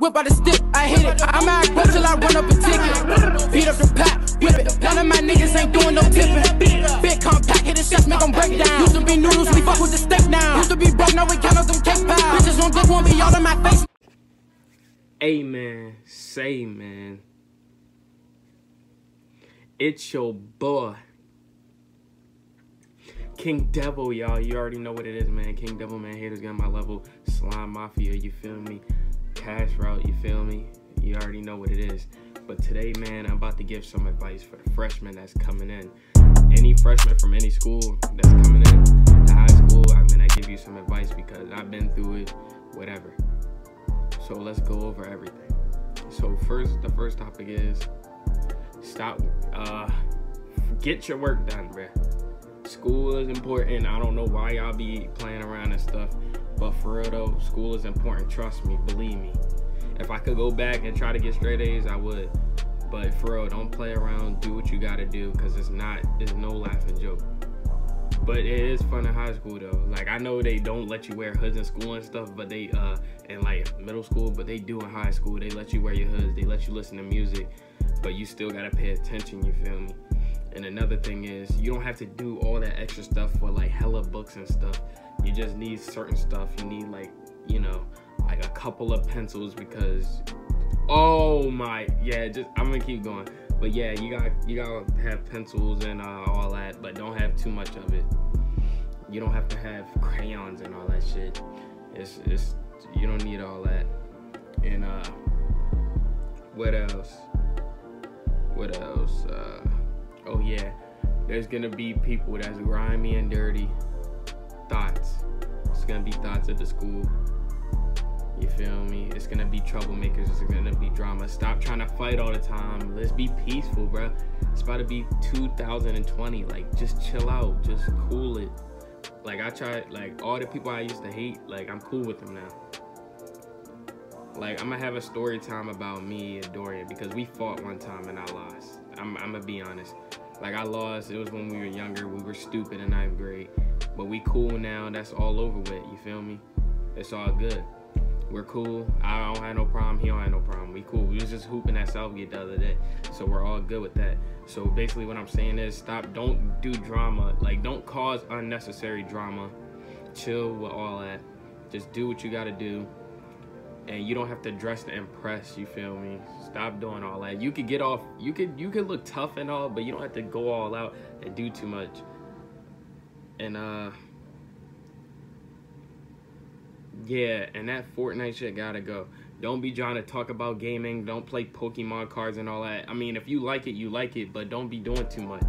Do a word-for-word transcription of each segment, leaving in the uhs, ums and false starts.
whip out the stick, I hit it. I'm out whip till I run up a ticket. Beat up the pack, whip it. None of my niggas ain't doing no tipping. Big compact, hit the shots, make them break down. Used to be noodles, we fuck with the steak now. Used to be broke, now we count up them cake pies. Bitches on dick, won't be all in my face. Amen. Say, man. It's your boy, King Devil, y'all. You already know what it is, man. King Devil, man. Haters get on my level. Slime Mafia, you feel me? Cash Route, you feel me? You already know what it is. But today, man, I'm about to give some advice for the freshmen that's coming in. Any freshman from any school that's coming in to high school, I'm gonna give you some advice because I've been through it, whatever. So let's go over everything. So first, the first topic is stop, uh, get your work done, bruh. School is important. I don't know why y'all be playing around and stuff, but for real though, school is important. Trust me, believe me. If I could go back and try to get straight A's, I would. But for real, don't play around. Do what you gotta do, cause it's not, it's no laughing joke. But it is fun in high school though. Like I know they don't let you wear hoods in school and stuff, but they uh in like middle school, but they do in high school. They let you wear your hoods. They let you listen to music, but you still gotta pay attention. You feel me? And another thing is, you don't have to do all that extra stuff for like hella books and stuff. You just need certain stuff. You need like, you know, like a couple of pencils because, oh my, yeah, just, I'm gonna keep going. But yeah, you got you gotta have pencils and uh, all that, but don't have too much of it. You don't have to have crayons and all that shit. It's, it's, you don't need all that. And uh, what else? What else? Uh, Oh yeah, there's gonna be people that's grimy and dirty. Thoughts. It's gonna be thoughts at the school. You feel me? It's gonna be troublemakers. It's gonna be drama. Stop trying to fight all the time. Let's be peaceful, bro. It's about to be two thousand twenty. Like, just chill out. Just cool it. Like, I tried, like, all the people I used to hate, like, I'm cool with them now. Like, I'm gonna have a story time about me and Dorian because we fought one time and I lost. I'm, I'm gonna be honest. Like, I lost. It was when we were younger. We were stupid in ninth grade. But we cool now. That's all over with. You feel me? It's all good. We're cool. I don't have no problem. He don't have no problem. We cool. We was just hooping at Southgate the other day. So we're all good with that. So basically what I'm saying is stop. Don't do drama. Like, don't cause unnecessary drama. Chill with all that. Just do what you gotta do. And you don't have to dress to impress, you feel me? Stop doing all that. You could get off, you could you could look tough and all, but you don't have to go all out and do too much. And uh yeah, and that Fortnite shit gotta go. Don't be trying to talk about gaming. Don't play Pokemon cards and all that. I mean, if you like it, you like it, but don't be doing too much.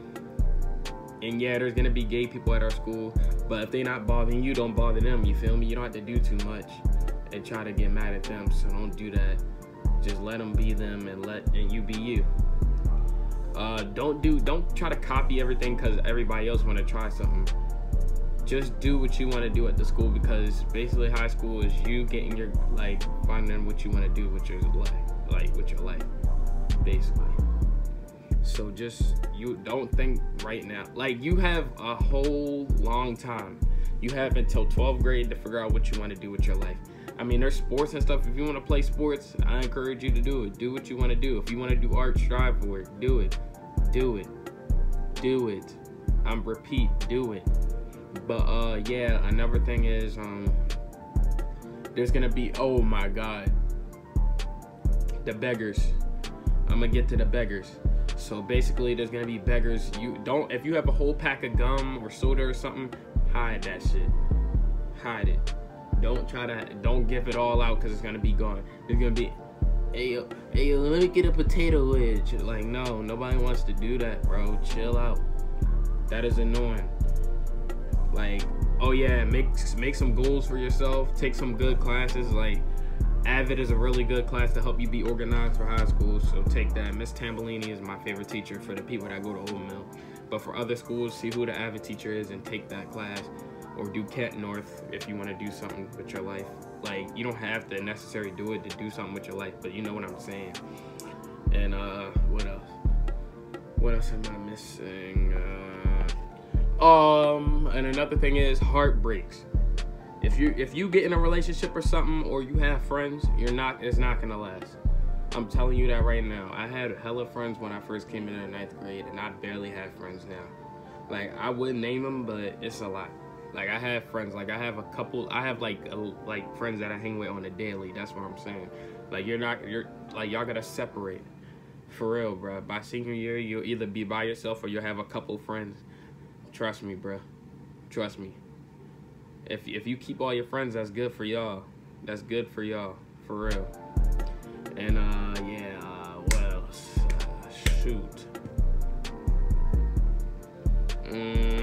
And yeah, there's gonna be gay people at our school, but if they not bothering you, don't bother them, you feel me? You don't have to do too much and try to get mad at them, so don't do that. Just let them be them and let and you be you. Uh, don't do don't try to copy everything because everybody else want to try something. Just do what you want to do at the school because basically high school is you getting your like finding what you want to do with your life, like with your life, basically. So just you don't think right now. Like you have a whole long time. You have until twelfth grade to figure out what you want to do with your life. I mean, there's sports and stuff. If you want to play sports, I encourage you to do it. Do what you want to do. If you want to do art, strive for it. Do it. Do it. Do it. I'm repeat, do it. But uh, yeah, another thing is um, there's gonna be, oh my God, the beggars. I'm gonna get to the beggars. So basically, there's gonna be beggars. You don't, if you have a whole pack of gum or soda or something, hide that shit. Hide it. Don't try to, don't give it all out because it's gonna be gone. There's gonna be, hey yo, hey yo, let me get a potato wedge. Like, no, nobody wants to do that, bro. Chill out. That is annoying. Like, oh yeah, make make some goals for yourself. Take some good classes. Like, Avid is a really good class to help you be organized for high school. So take that. Miss Tambellini is my favorite teacher for the people that go to Old Mill. But for other schools, see who the Avid teacher is and take that class. Or do Kent North if you want to do something with your life. Like, you don't have to necessarily do it to do something with your life, but you know what I'm saying. And uh, what else? What else am I missing? Uh, um, and another thing is heartbreaks. If you if you get in a relationship or something, or you have friends, you're not. It's not gonna last. I'm telling you that right now. I had hella friends when I first came into the ninth grade, and I barely have friends now. Like, I wouldn't name them, but it's a lot. Like, I have friends. Like, I have a couple. I have like a, like friends that I hang with on a daily. That's what I'm saying. Like, you're not. You're like y'all gotta separate. For real, bro. By senior year, you'll either be by yourself or you'll have a couple friends. Trust me, bro. Trust me. If if you keep all your friends, that's good for y'all. That's good for y'all. For real. And uh, yeah. Uh, what else? Uh, shoot. Mm.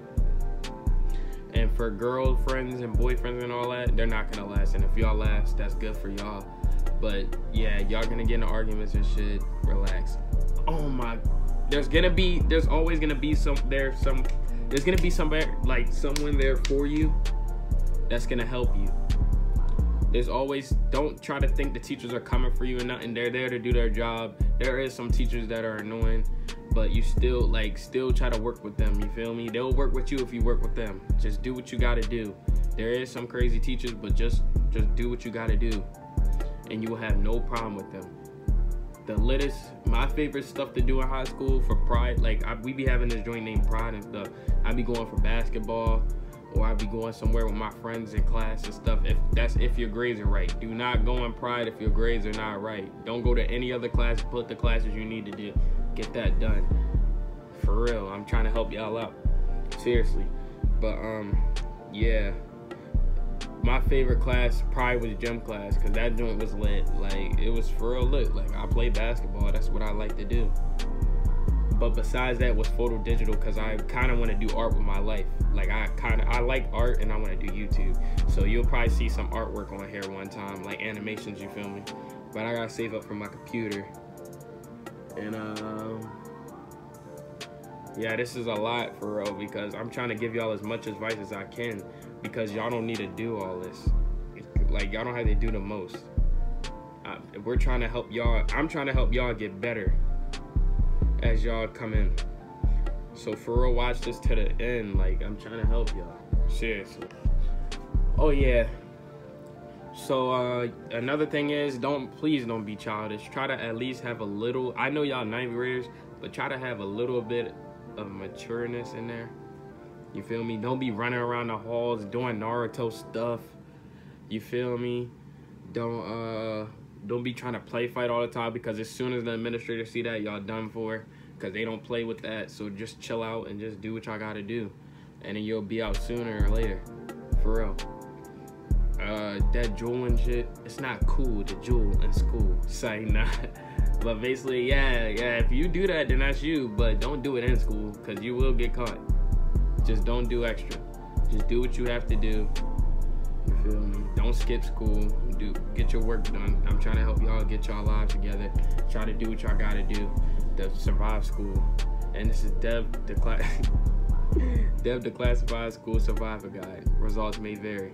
And for girlfriends and boyfriends and all that, they're not gonna last. And if y'all last, that's good for y'all. But yeah, y'all gonna get into arguments and shit. Relax. Oh my, there's gonna be, there's always gonna be some there, some, there's gonna be somebody like someone there for you that's gonna help you. There's always, don't try to think the teachers are coming for you and nothing. They're there to do their job. There is some teachers that are annoying, but you still like, still try to work with them. You feel me? They'll work with you if you work with them. Just do what you gotta do. There is some crazy teachers, but just, just do what you gotta do. And you will have no problem with them. The littest, my favorite stuff to do in high school for pride, like I, we be having this joint named Pride and stuff. I be going for basketball, or I be going somewhere with my friends in class and stuff. If that's if your grades are right. Do not go in Pride if your grades are not right. Don't go to any other class. Put the classes you need to do. Get that done. For real, I'm trying to help y'all out. Seriously, but um, yeah. My favorite class probably was gym class, because that joint was lit. Like, it was for real lit. Like, I play basketball. That's what I like to do. But besides that was photo digital, because I kind of want to do art with my life. Like, I kind of, I like art, and I want to do YouTube. So you'll probably see some artwork on here one time, like animations, you feel me? But I got to save up for my computer. And, um... yeah, this is a lot for real, because I'm trying to give y'all as much advice as I can, because y'all don't need to do all this. Like, y'all don't have to do the most. Uh, we're trying to help y'all. I'm trying to help y'all get better as y'all come in. So for real, watch this to the end. Like, I'm trying to help y'all. Seriously. Oh yeah. So uh, another thing is, don't please don't be childish. Try to at least have a little. I know y'all ninth graders, but try to have a little bit of matureness in there. You feel me? Don't be running around the halls doing Naruto stuff. You feel me? Don't uh don't be trying to play fight all the time, because as soon as the administrators see that, y'all done for, because they don't play with that. So just chill out and just do what y'all gotta do, and then you'll be out sooner or later. For real. Uh that juuling shit, it's not cool to jewel in school. Say not. But basically, yeah, yeah, if you do that, then that's you, but don't do it in school, because you will get caught. Just don't do extra. Just do what you have to do. You feel me? Don't skip school. Do get your work done. I'm trying to help y'all get y'all lives together. Try to do what y'all gotta do to survive school. And this is Dev the class Dev the Classified School Survivor Guide. Results may vary.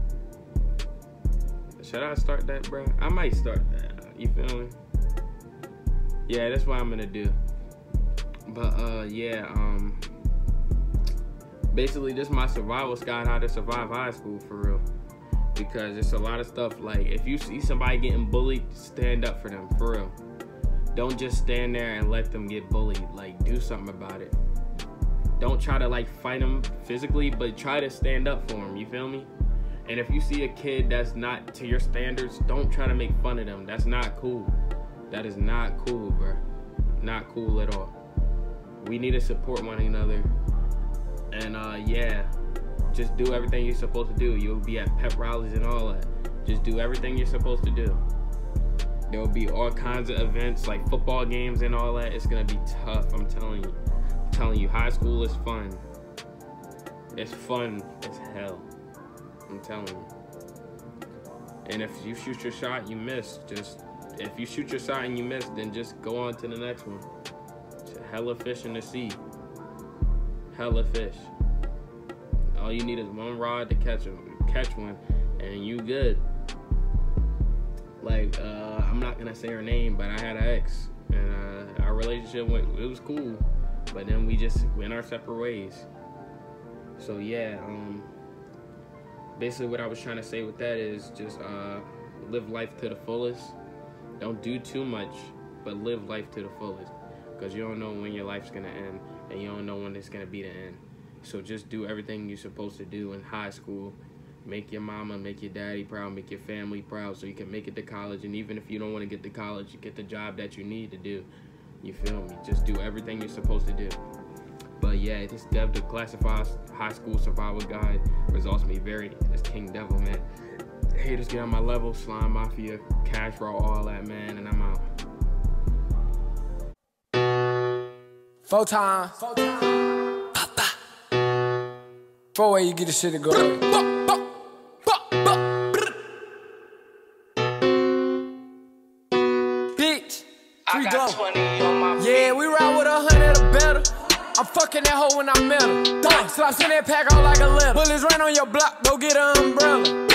Should I start that, bro? I might start that. You feel me? Yeah, that's what I'm gonna do. But uh, yeah, um. basically, this is my survival guide, how to survive high school, for real. Because it's a lot of stuff, like, if you see somebody getting bullied, stand up for them, for real. Don't just stand there and let them get bullied. Like, do something about it. Don't try to, like, fight them physically, but try to stand up for them, you feel me? And if you see a kid that's not to your standards, don't try to make fun of them. That's not cool. That is not cool, bro. Not cool at all. We need to support one another. And uh, yeah, just do everything you're supposed to do. You'll be at pep rallies and all that. Just do everything you're supposed to do. There will be all kinds of events, like football games and all that. It's gonna be tough, I'm telling you. I'm telling you, high school is fun. It's fun as hell. I'm telling you. And if you shoot your shot, you miss. Just if you shoot your shot and you miss, then just go on to the next one. It's hella fish in the sea. Hella fish. All you need is one rod to catch them, catch one, and you good. Like uh, I'm not gonna say her name, but I had an ex, and uh, our relationship went. It was cool, but then we just went our separate ways. So yeah, um, basically what I was trying to say with that is just uh, live life to the fullest. Don't do too much, but live life to the fullest, because you don't know when your life's gonna end, and you don't know when it's gonna be the end. So just do everything you're supposed to do in high school. Make your mama, make your daddy proud, make your family proud, so you can make it to college. And even if you don't want to get to college, you get the job that you need to do. You feel me? Just do everything you're supposed to do. But yeah, this Dev the Classified High School Survival Guide results me very as King Devil, man. Haters get on my level, Slime Mafia, Cash Raw, all that, man, and I'm out. Four times. Four times. Four way you get the shit to go. Bitch. Free go. Yeah, we ride with a hundred or better. I'm fucking that hoe when I met her. Done. Slaps in that pack out like a letter. Bullets rain on your block, go get an umbrella.